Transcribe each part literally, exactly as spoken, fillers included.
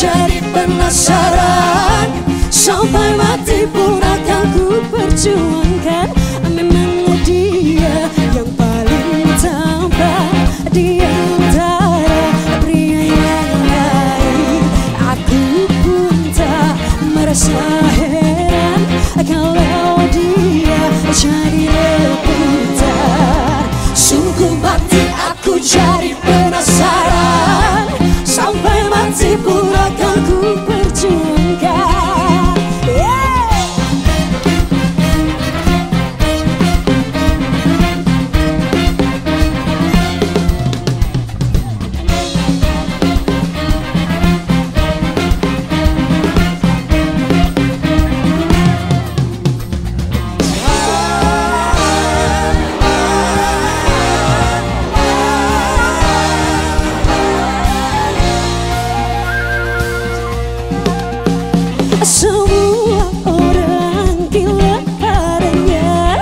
jadi penasaran. Sampai mati pun akan ku perjuangkan. Memang dia yang paling tampan di antara pria yang lain. Aku pun tak merasa heran kalau dia jadi rebutan. Sungguh mati aku jadi penasaran. Sampai mati pun akan ku perjuangkan. Semua orang gila padanya.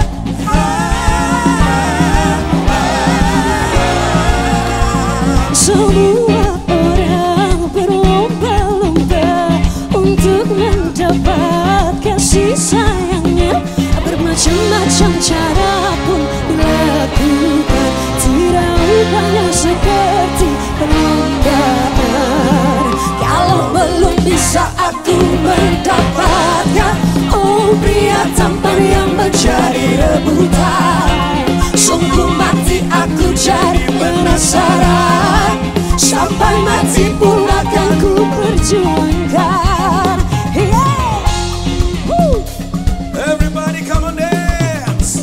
Semua orang berlomba-lomba untuk mendapat kasih sayangnya. Bermacam-macam cara pun dilakukan, tidak rupanya seperti perlombaan. Kalau belum bisa aku mendapatkan, oh pria tampan yang menjadi rebutan. Sungguh mati aku jadi penasaran. Sampai mati pun akan ku perjuangkan. Yeah. Woo. Everybody come on dance.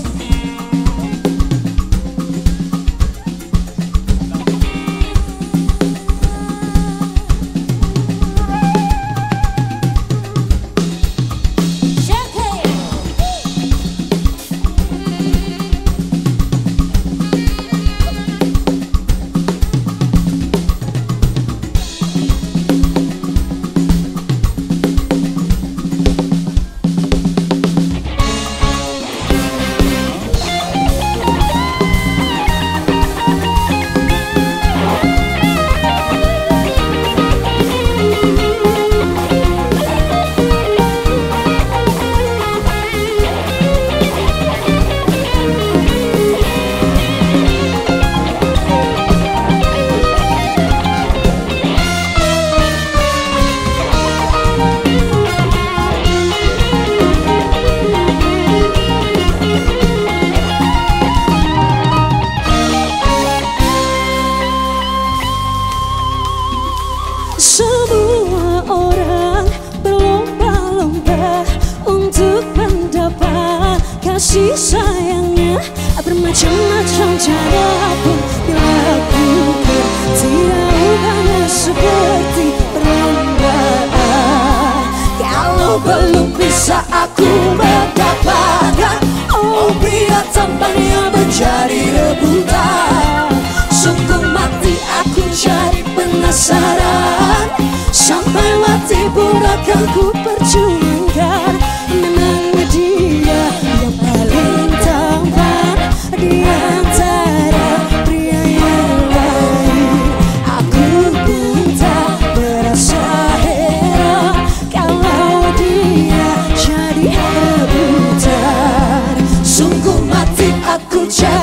Semua orang berlomba-lomba untuk mendapat kasih sayangnya. Bermacam-macam cara pun dilakukan, tidak rupanya seperti perlombaan. Kalau belum bisa aku mendapatkan, oh pria tampan yang menjadi rebutan. Sungguh mati aku jadi penasaran. Sampai mati pun akan ku perjuangkan. Memang dia yang paling tampan di antara pria yang lain. Aku pun tak merasa heran kalau dia jadi rebutan. Sungguh mati aku jadi